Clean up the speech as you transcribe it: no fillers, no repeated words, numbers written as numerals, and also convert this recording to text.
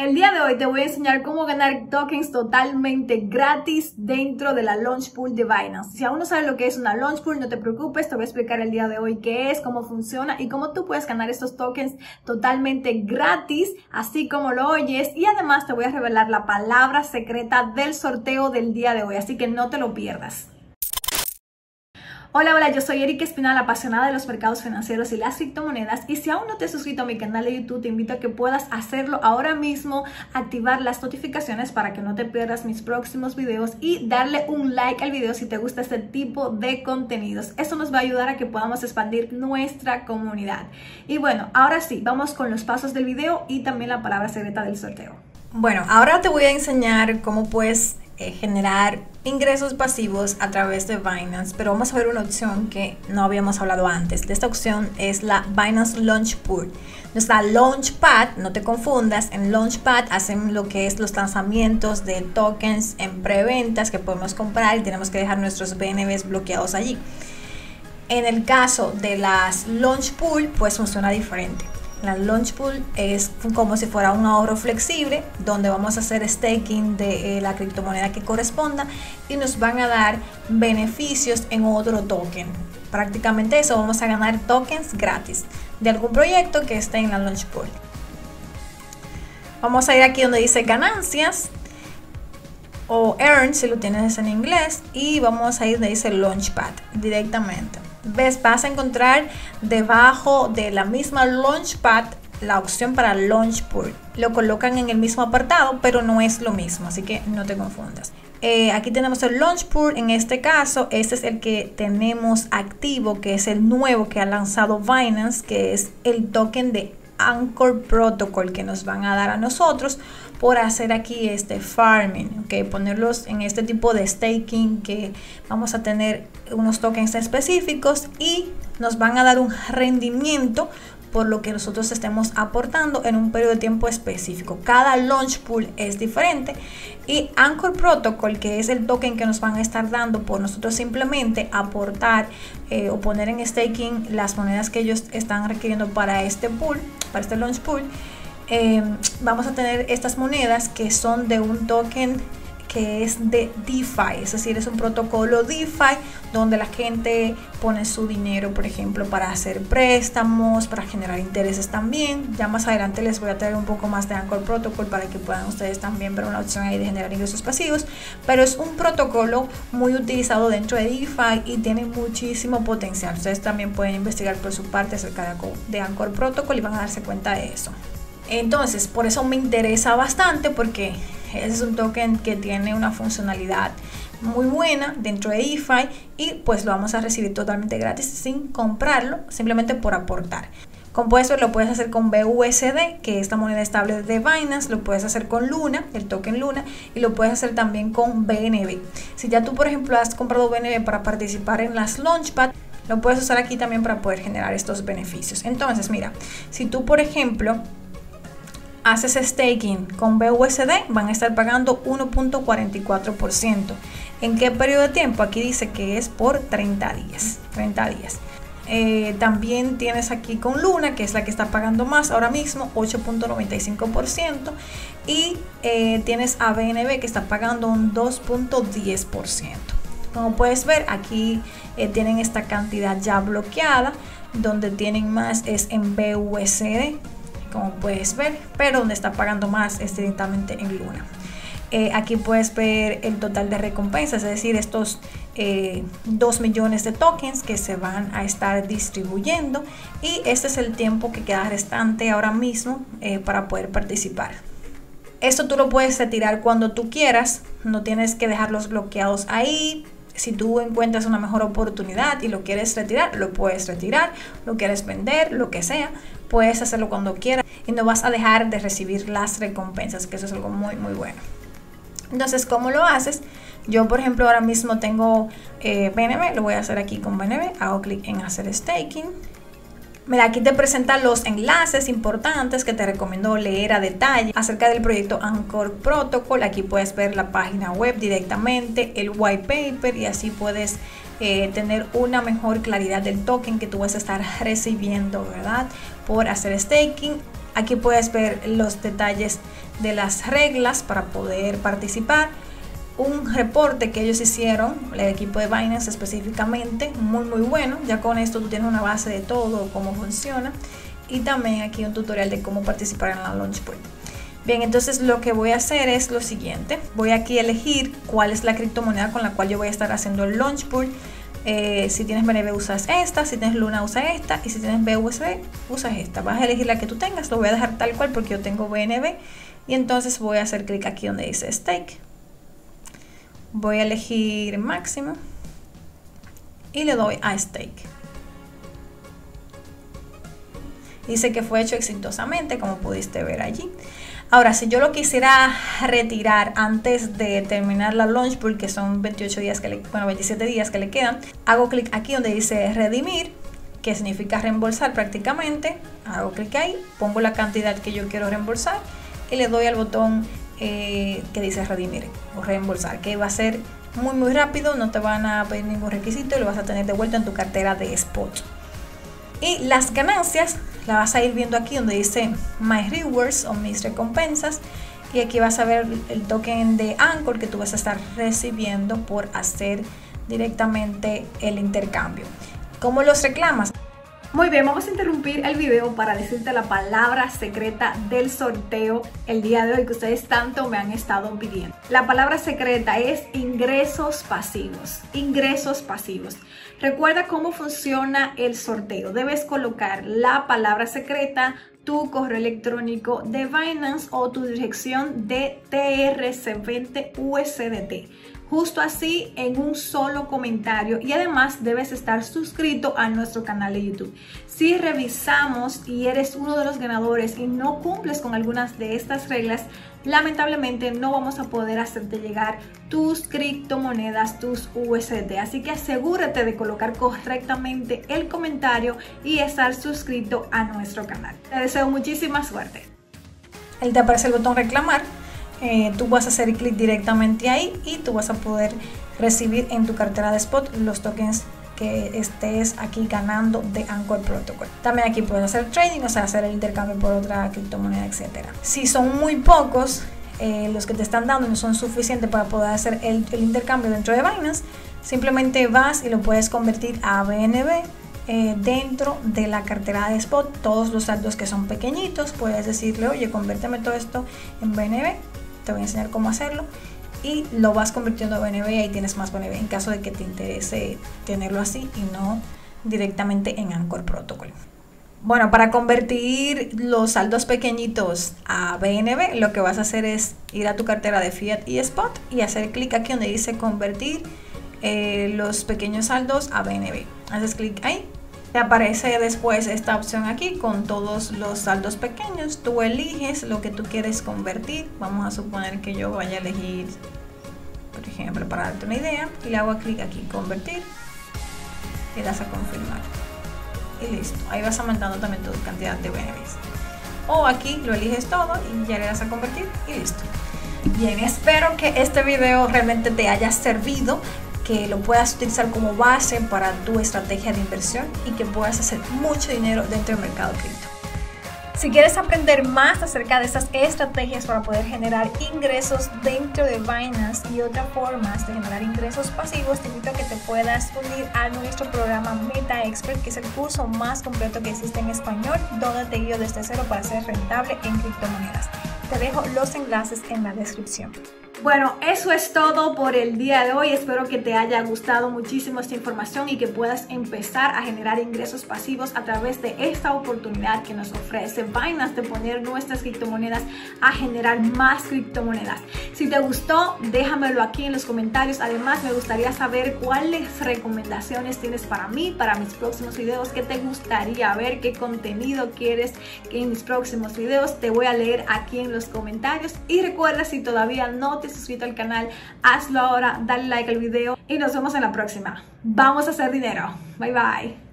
El día de hoy te voy a enseñar cómo ganar tokens totalmente gratis dentro de la Launch Pool de Binance. Si aún no sabes lo que es una Launch Pool, no te preocupes, te voy a explicar el día de hoy qué es, cómo funciona y cómo tú puedes ganar estos tokens totalmente gratis, así como lo oyes. Y además te voy a revelar la palabra secreta del sorteo del día de hoy, así que no te lo pierdas. Hola, yo soy Erika Espinal, apasionada de los mercados financieros y las criptomonedas, y si aún no te has suscrito a mi canal de YouTube, te invito a que puedas hacerlo ahora mismo, activar las notificaciones para que no te pierdas mis próximos videos y darle un like al video si te gusta este tipo de contenidos. Eso nos va a ayudar a que podamos expandir nuestra comunidad. Y bueno, ahora sí, vamos con los pasos del video y también la palabra secreta del sorteo. Bueno, ahora te voy a enseñar cómo puedes generar ingresos pasivos a través de Binance, pero vamos a ver una opción que no habíamos hablado antes. De esta opción es la Binance Launch Pool. No está Launchpad, no te confundas. En Launchpad hacen lo que es los lanzamientos de tokens en preventas que podemos comprar y tenemos que dejar nuestros BNBs bloqueados allí. En el caso de las Launch Pool, pues funciona diferente. La Launch Pool es como si fuera un ahorro flexible donde vamos a hacer staking de la criptomoneda que corresponda y nos van a dar beneficios en otro token. Prácticamente eso, vamos a ganar tokens gratis de algún proyecto que esté en la Launch Pool. Vamos a ir aquí donde dice ganancias o earn si lo tienes en inglés, y vamos a ir donde dice Launchpad directamente. ¿Ves? Vas a encontrar debajo de la misma Launchpad la opción para Launch Pool. Lo colocan en el mismo apartado, pero no es lo mismo, así que no te confundas. Aquí tenemos el Launch Pool. En este caso, este es el que tenemos activo, que es el nuevo que ha lanzado Binance, que es el token de Anchor Protocol que nos van a dar a nosotros por hacer aquí este farming, ¿okay? Ponerlos en este tipo de staking, que vamos a tener unos tokens específicos y nos van a dar un rendimiento por lo que nosotros estemos aportando en un periodo de tiempo específico. Cada Launch Pool es diferente, y Anchor Protocol, que es el token que nos van a estar dando por nosotros simplemente aportar o poner en staking las monedas que ellos están requiriendo para este pool, para este Launch Pool. Vamos a tener estas monedas que son de un token que es de DeFi, es decir, es un protocolo DeFi donde la gente pone su dinero, por ejemplo, para hacer préstamos, para generar intereses también. Ya más adelante les voy a traer un poco más de Anchor Protocol para que puedan ustedes también ver una opción ahí de generar ingresos pasivos, pero es un protocolo muy utilizado dentro de DeFi y tiene muchísimo potencial. Ustedes también pueden investigar por su parte acerca de Anchor Protocol y van a darse cuenta de eso. Entonces, por eso me interesa bastante, porque ese es un token que tiene una funcionalidad muy buena dentro de DeFi y pues lo vamos a recibir totalmente gratis sin comprarlo, simplemente por aportar. Como puedes ver, lo puedes hacer con BUSD, que es la moneda estable de Binance, lo puedes hacer con Luna, el token Luna, y lo puedes hacer también con BNB. Si ya tú, por ejemplo, has comprado BNB para participar en las Launchpad, lo puedes usar aquí también para poder generar estos beneficios. Entonces, mira, si tú, por ejemplo, haces staking con BUSD, van a estar pagando 1.44%. ¿En qué periodo de tiempo? Aquí dice que es por 30 días. También tienes aquí con Luna, que es la que está pagando más ahora mismo, 8.95%. Y tienes a BNB, que está pagando un 2.10%. Como puedes ver, aquí tienen esta cantidad ya bloqueada. Donde tienen más es en BUSD, como puedes ver, pero donde está pagando más es directamente en Luna. Aquí puedes ver el total de recompensas, es decir, estos 2 millones de tokens que se van a estar distribuyendo, y este es el tiempo que queda restante ahora mismo para poder participar. Esto tú lo puedes retirar cuando tú quieras, no tienes que dejarlos bloqueados ahí. Si tú encuentras una mejor oportunidad y lo quieres retirar, lo puedes retirar, lo quieres vender, lo que sea, puedes hacerlo cuando quieras y no vas a dejar de recibir las recompensas, que eso es algo muy bueno. Entonces, ¿cómo lo haces? Yo, por ejemplo, ahora mismo tengo BNB, lo voy a hacer aquí con BNB, hago clic en hacer staking. Mira, aquí te presentan los enlaces importantes que te recomiendo leer a detalle acerca del proyecto Anchor Protocol. Aquí puedes ver la página web directamente, el white paper, y así puedes tener una mejor claridad del token que tú vas a estar recibiendo, ¿verdad? Por hacer staking. Aquí puedes ver los detalles de las reglas para poder participar. Un reporte que ellos hicieron, el equipo de Binance específicamente, muy bueno. Ya con esto tú tienes una base de todo, cómo funciona. Y también aquí un tutorial de cómo participar en la Launchpool. Bien, entonces lo que voy a hacer es lo siguiente. Voy aquí a elegir cuál es la criptomoneda con la cual yo voy a estar haciendo el Launchpool. Si tienes BNB usas esta, si tienes Luna usa esta y si tienes BUSD usas esta. Vas a elegir la que tú tengas, lo voy a dejar tal cual porque yo tengo BNB. Y entonces voy a hacer clic aquí donde dice Stake. Voy a elegir máximo y le doy a Stake. Dice que fue hecho exitosamente, como pudiste ver allí. Ahora, si yo lo quisiera retirar antes de terminar la Launchpool, que son 27 días que le quedan, hago clic aquí donde dice redimir, que significa reembolsar prácticamente. Hago clic ahí, pongo la cantidad que yo quiero reembolsar y le doy al botón que dice redimir o reembolsar, que va a ser muy rápido, no te van a pedir ningún requisito y lo vas a tener de vuelta en tu cartera de spot. Y las ganancias la vas a ir viendo aquí donde dice My Rewards o mis recompensas, y aquí vas a ver el token de Anchor que tú vas a estar recibiendo por hacer directamente el intercambio. ¿Cómo los reclamas? Muy bien, vamos a interrumpir el video para decirte la palabra secreta del sorteo el día de hoy que ustedes tanto me han estado pidiendo. La palabra secreta es ingresos pasivos. Ingresos pasivos. Recuerda cómo funciona el sorteo. Debes colocar la palabra secreta, tu correo electrónico de Binance o tu dirección de TRC20 USDT. Justo así en un solo comentario, y además debes estar suscrito a nuestro canal de YouTube. Si revisamos y eres uno de los ganadores y no cumples con algunas de estas reglas, lamentablemente no vamos a poder hacerte llegar tus criptomonedas, tus USDT. Así que asegúrate de colocar correctamente el comentario y estar suscrito a nuestro canal. Te deseo muchísima suerte. Ahí te aparece el botón reclamar. Tú vas a hacer clic directamente ahí y tú vas a poder recibir en tu cartera de spot los tokens que estés aquí ganando de Anchor Protocol. También aquí puedes hacer trading, o sea, hacer el intercambio por otra criptomoneda, etcétera. Si son muy pocos los que te están dando y no son suficientes para poder hacer el intercambio dentro de Binance, simplemente vas y lo puedes convertir a BNB dentro de la cartera de spot. Todos los saldos que son pequeñitos, puedes decirle, oye, conviérteme todo esto en BNB. Te voy a enseñar cómo hacerlo y lo vas convirtiendo a BNB y ahí tienes más BNB en caso de que te interese tenerlo así y no directamente en Anchor Protocol. Bueno, para convertir los saldos pequeñitos a BNB, lo que vas a hacer es ir a tu cartera de Fiat y Spot y hacer clic aquí donde dice convertir los pequeños saldos a BNB. Haces clic ahí. Te aparece después esta opción aquí con todos los saldos pequeños. Tú eliges lo que tú quieres convertir. Vamos a suponer que yo vaya a elegir, por ejemplo, para darte una idea, y le hago clic aquí, convertir, y le das a confirmar. Y listo. Ahí vas aumentando también tu cantidad de BNBs. O aquí lo eliges todo y ya le das a convertir y listo. Bien, espero que este video realmente te haya servido, que lo puedas utilizar como base para tu estrategia de inversión y que puedas hacer mucho dinero dentro del mercado cripto. Si quieres aprender más acerca de estas estrategias para poder generar ingresos dentro de Binance y otras formas de generar ingresos pasivos, te invito a que te puedas unir a nuestro programa Meta Expert, que es el curso más completo que existe en español, donde te guío desde cero para ser rentable en criptomonedas. Te dejo los enlaces en la descripción. Bueno, eso es todo por el día de hoy. Espero que te haya gustado muchísimo esta información y que puedas empezar a generar ingresos pasivos a través de esta oportunidad que nos ofrece Binance de poner nuestras criptomonedas a generar más criptomonedas. Si te gustó, déjamelo aquí en los comentarios. Además, me gustaría saber cuáles recomendaciones tienes para mí, para mis próximos videos, qué te gustaría ver, qué contenido quieres que en mis próximos videos. Te voy a leer aquí en los comentarios. Y recuerda, si todavía no te has suscrito al canal, hazlo ahora, dale like al video y nos vemos en la próxima. Vamos a hacer dinero. Bye bye.